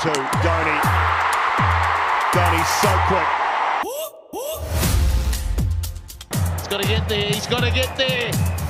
2. Dhoni's so quick. He's got to get there. He's got to get there.